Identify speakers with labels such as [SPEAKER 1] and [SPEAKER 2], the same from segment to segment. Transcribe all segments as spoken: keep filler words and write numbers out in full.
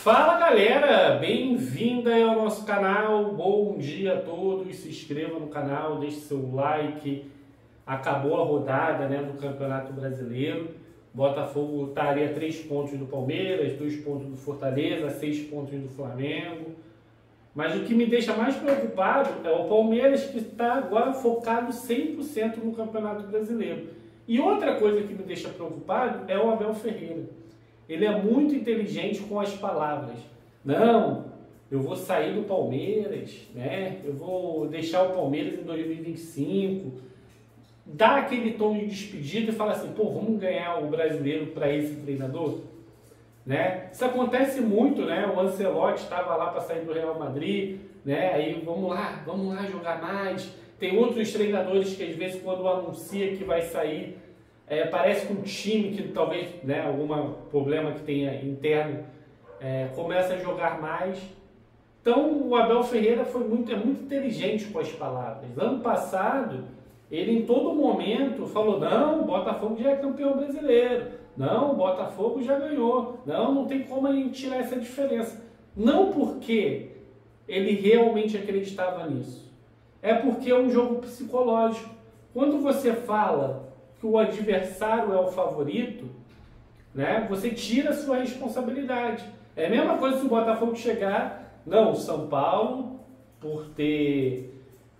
[SPEAKER 1] Fala galera, bem-vinda ao nosso canal, bom dia a todos, se inscreva no canal, deixe seu like. Acabou a rodada, né, do Campeonato Brasileiro, Botafogo estaria a três pontos do Palmeiras, dois pontos do Fortaleza, seis pontos do Flamengo, mas o que me deixa mais preocupado é o Palmeiras, que está agora focado cem por cento no Campeonato Brasileiro. E outra coisa que me deixa preocupado é o Abel Ferreira. Ele é muito inteligente com as palavras. Não, eu vou sair do Palmeiras, né? Eu vou deixar o Palmeiras em dois mil e vinte e cinco. Dá aquele tom de despedida e fala assim, pô, vamos ganhar o brasileiro para esse treinador? Né? Isso acontece muito, né? O Ancelotti estava lá para sair do Real Madrid, né? Aí vamos lá, vamos lá jogar mais. Tem outros treinadores que às vezes quando anuncia que vai sair, É, parece que um time que talvez, né, algum problema que tenha interno, é, começa a jogar mais. Então o Abel Ferreira foi muito, é muito inteligente com as palavras. Ano passado, ele em todo momento falou, não, o Botafogo já é campeão brasileiro, não, o Botafogo já ganhou, não, não tem como a gente tirar essa diferença. Não porque ele realmente acreditava nisso, é porque é um jogo psicológico. Quando você fala que o adversário é o favorito, né, você tira a sua responsabilidade. É a mesma coisa se o Botafogo chegar, não, o São Paulo, por ter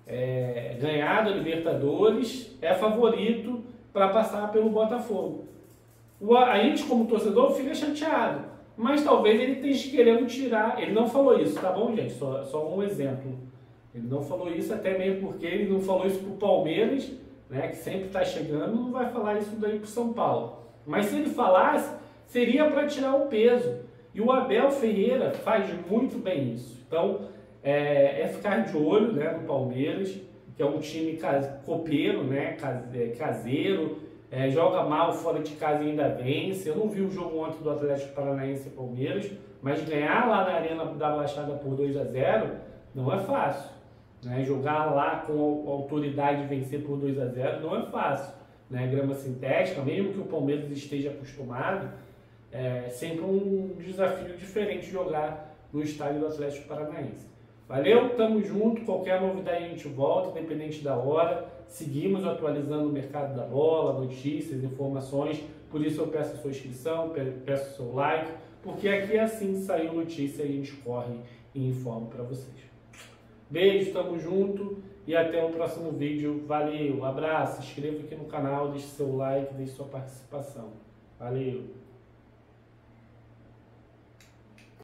[SPEAKER 1] é, ganhado a Libertadores, é favorito para passar pelo Botafogo. O, a gente, como torcedor, fica chateado, mas talvez ele esteja querendo tirar, ele não falou isso, tá bom, gente? Só, só um exemplo. Ele não falou isso, até mesmo porque ele não falou isso para o Palmeiras, né, que sempre está chegando, não vai falar isso daí para o São Paulo. Mas se ele falasse, seria para tirar o peso. E o Abel Ferreira faz muito bem isso. Então, é, é ficar de olho, né, no Palmeiras, que é um time copeiro, né, caseiro, é, joga mal fora de casa e ainda vence. Eu não vi o jogo ontem do Atlético Paranaense e Palmeiras, mas ganhar lá na Arena da Baixada por dois a zero não é fácil. Né, jogar lá com autoridade e vencer por dois a zero não é fácil. Né, grama sintética, mesmo que o Palmeiras esteja acostumado, é sempre um desafio diferente jogar no estádio do Atlético Paranaense. Valeu, tamo junto, qualquer novidade a gente volta, independente da hora. Seguimos atualizando o mercado da bola, notícias, informações, por isso eu peço a sua inscrição, peço o seu like, porque aqui é assim, saiu notícia, a gente corre e informa para vocês. Beijo, tamo junto e até o próximo vídeo. Valeu, abraço, se inscreva aqui no canal, deixe seu like, deixe sua participação. Valeu!